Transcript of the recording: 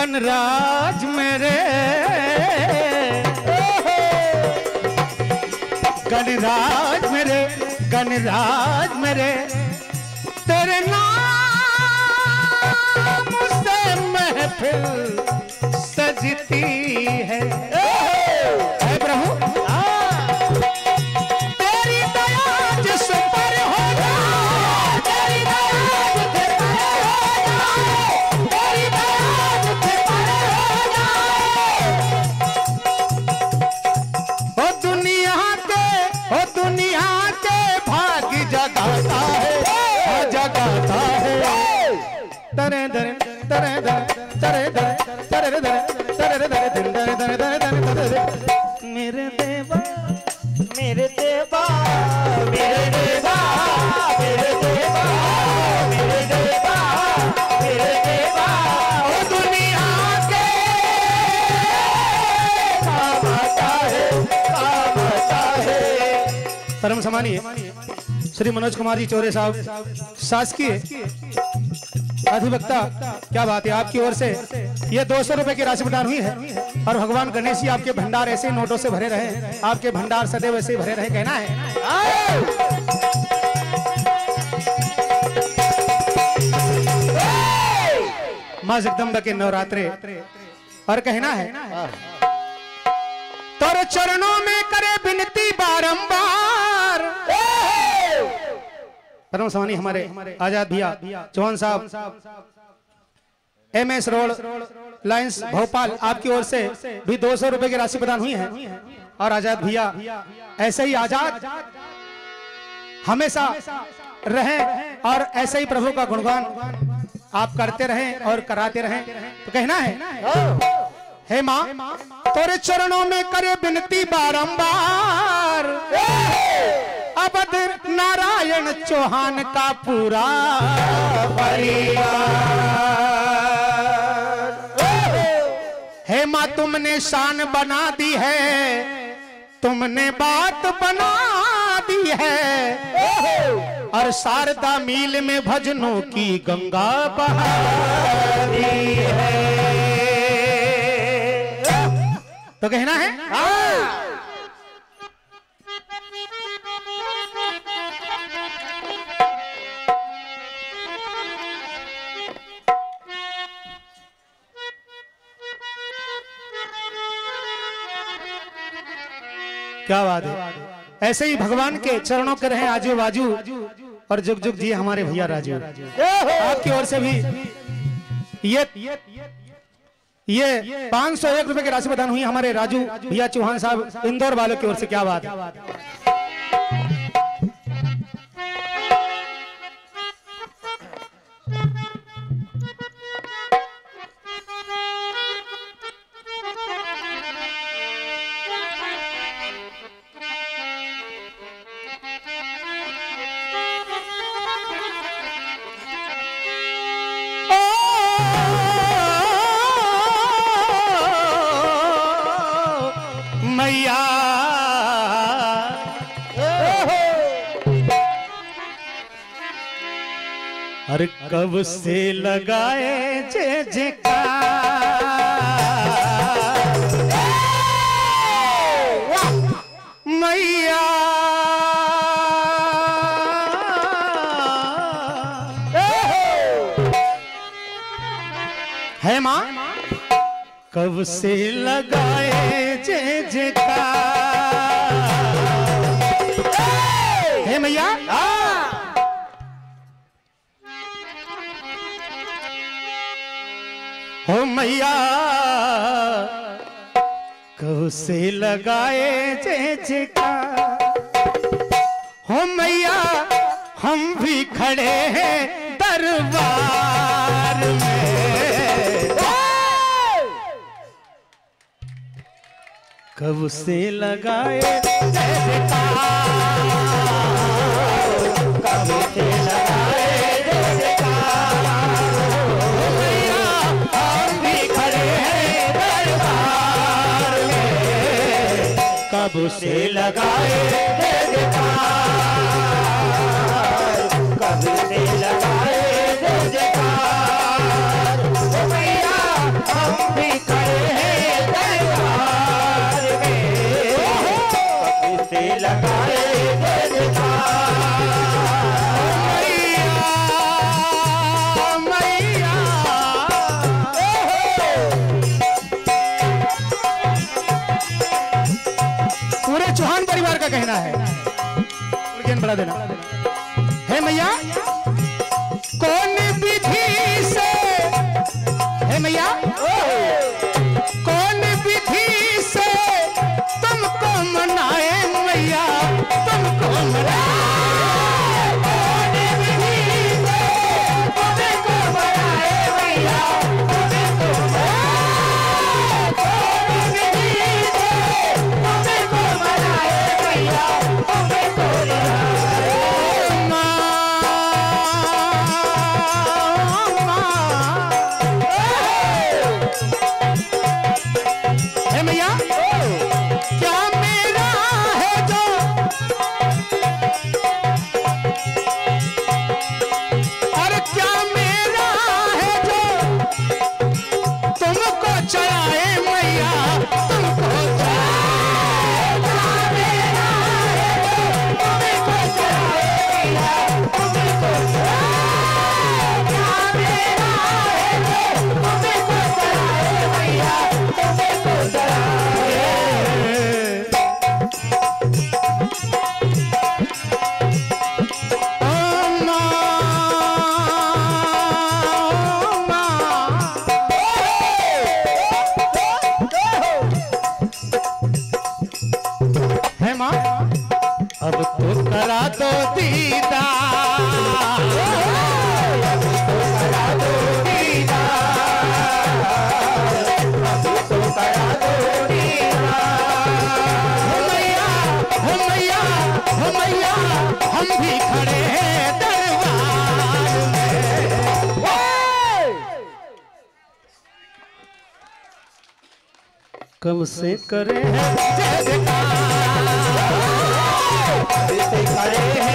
गणराज मेरे, गणराज मेरे, गणराज मेरे, तेरे नाम से महफिल सजती है। प्रभु तेरी दया जिस पर हो जाए, तेरी दया जिस पर हो जाए, तेरी दया जिस पर हो जाए, ओ दुनिया के भाग जगाता है, जगाता है। तरे दरे तरे दरे तरे दरे तरे दरे तरे दरे दिन दरे दरे दरे दरे दरे मेरे देवा, मेरे देवा, मेरे देवा, मेरे देवा, मेरे देवा, मेरे देवा, ओ दुनिया के काम आता है, काम आता है। परम सम्मानीय श्री मनोज कुमार जी चौरे साहब, शासकीय अधिवक्ता, क्या बात है, आपकी ओर से ये 200 रुपए की राशि प्रदान हुई है। और भगवान गणेश जी आपके भंडार ऐसे नोटों से भरे रहे, आपके भंडार सदैव ऐसे भरे रहे, कहना है। मां जगदम्बा के नवरात्रे, और कहना है तोरे चरणों में करे विनती बारंबार। परम सम्मानी हमारे आजाद भैया चौहान साहब, MS रोड लाइंस भोपाल, आपकी ओर से भी 200 रुपए की राशि प्रदान हुई है। और आजाद भैया ऐसे ही आजाद हमेशा रहें और ऐसे ही प्रभु का गुणगान आप करते रहें और कराते रहें। तो कहना है हे माँ तोरे चरणों में करे विनती बारंबार, अवध नारायण चौहान का पूरा परिवार। हे माँ तुमने शान बना दी है, तुमने बात बना दी है, और शारदा मील में भजनों की गंगा बहा दी है। तो कहना है क्या बात है। ऐसे ही भगवान के चरणों के रहे आजू बाजू, और जुग जुग जी हमारे भैया राजू, आपकी ओर से भी ये 501 रुपए की राशि प्रदान हुई हमारे राजू भैया चौहान साहब इंदौर वालों की ओर से। क्या बात है। मैया अरे कब से लगाए जे मैया, है माँ कब से लगाए जे हे मैया। हो मैया कब से लगाए जे हो मैया, हम भी खड़े हैं दरबार में, कब से लगाए कब से लगाए हम भी खड़े हैं दरबार में, कब से लगाए कब से लगाए मैया हम बढ़ा देना। हे मैया कौन विधि से, हे मैया कौन विधि से तुमको मनाए मैया, तुमको मनाए कौन विधि से तुमको मनाए मैया, तुमको मनाए कौन विधि से तुमको मनाए मैया, तुमको हे मैया क्या मेरा है जो, अरे क्या मेरा है जो तुमको चढ़ाए मैया, तुमको चढ़ाए, क्या मेरा है जो तुमको चढ़ाए मैया, तुमको चढ़ाए, क्या मेरा है जो तुमको चढ़ाए मैया, तुमको चढ़ाए। है माँ अब तो करा दो दीदार, अब तो करा दो दीदार, अब तो करा दो दीदार। हो मैया हो मैया हो मैया हम भी खड़े हैं दरबार में। कब से करे हैं जय जयकार, कब से करे